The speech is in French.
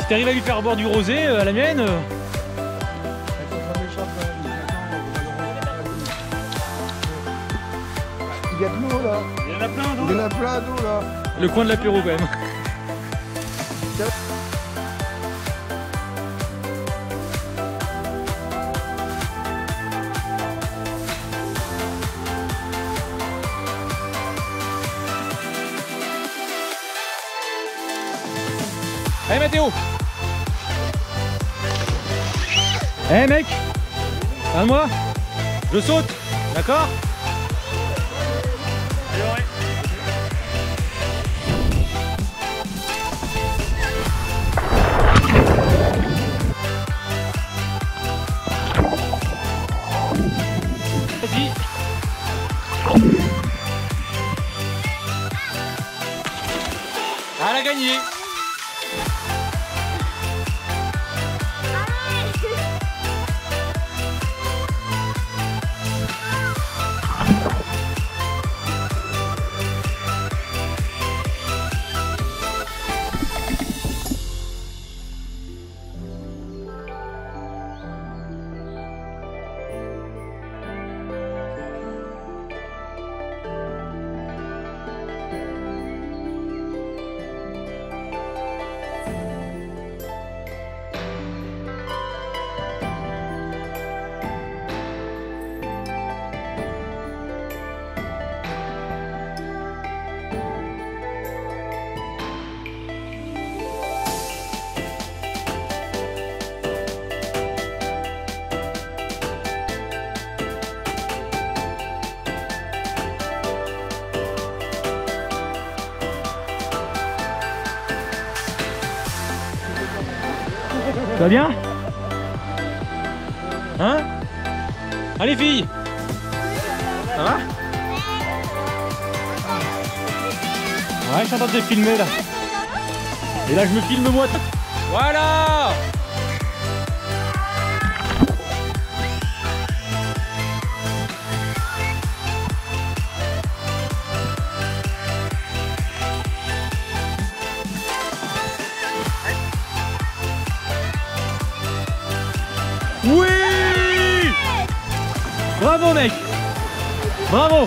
t'arrives à lui faire boire du rosé à la mienne Il y a de l'eau là. Il y en a plein d'eau. Il y en a plein d'eau là. Le coin de l'apéro quand même. Allez Mathéo. Eh mec, regarde-moi. Je saute, d'accord? Vas-y. Elle a gagné. Ça va bien? Hein? Allez filles! Ça va? Ouais, je suis en train de te filmer là. Et là je me filme moi. Voilà! Oui! Bravo mec! Bravo!